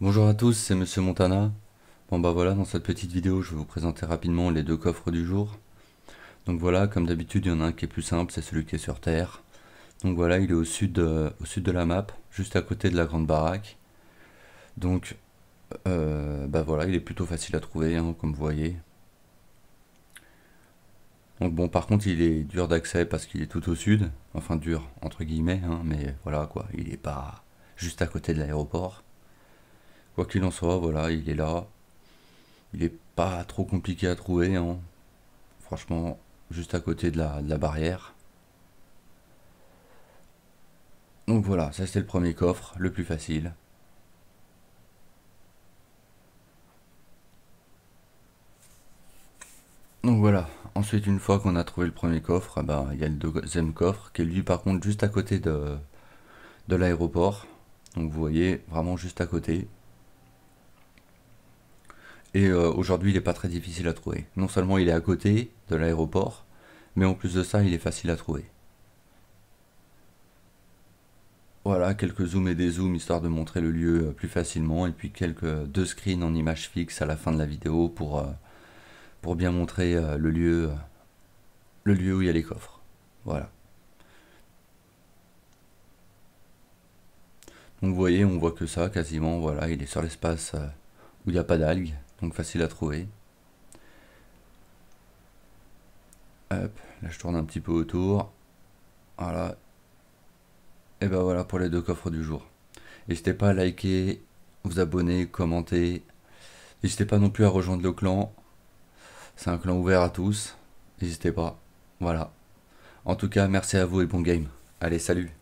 Bonjour à tous, c'est Monsieur Montana. Bon bah voilà, dans cette petite vidéo, je vais vous présenter rapidement les deux coffres du jour. Donc voilà, comme d'habitude, il y en a un qui est plus simple, c'est celui qui est sur Terre. Donc voilà, il est au sud de la map, juste à côté de la grande baraque. Donc bah voilà, il est plutôt facile à trouver, hein, comme vous voyez. Donc bon, par contre, il est dur d'accès parce qu'il est tout au sud. Enfin dur, entre guillemets, hein, mais voilà quoi, il est pas juste à côté de l'aéroport. Quoi qu'il en soit, voilà, il est là. Il est pas trop compliqué à trouver, hein. Franchement, juste à côté de la barrière. Donc voilà, ça c'était le premier coffre, le plus facile. Donc voilà, ensuite une fois qu'on a trouvé le premier coffre, il y a le deuxième coffre qui est lui par contre juste à côté de l'aéroport. Donc vous voyez, vraiment juste à côté. Et aujourd'hui il n'est pas très difficile à trouver. Non seulement il est à côté de l'aéroport, mais en plus de ça il est facile à trouver. Voilà, quelques zooms et des zooms histoire de montrer le lieu plus facilement, et puis deux screens en image fixe à la fin de la vidéo pour bien montrer le lieu où il y a les coffres. Voilà. Donc vous voyez, on voit que ça quasiment, voilà, il est sur l'espace où il n'y a pas d'algues, donc facile à trouver. Hop, là je tourne un petit peu autour. Voilà. Et ben voilà pour les deux coffres du jour. N'hésitez pas à liker, vous abonner, commenter. N'hésitez pas non plus à rejoindre le clan. C'est un clan ouvert à tous. N'hésitez pas. Voilà. En tout cas, merci à vous et bon game. Allez, salut.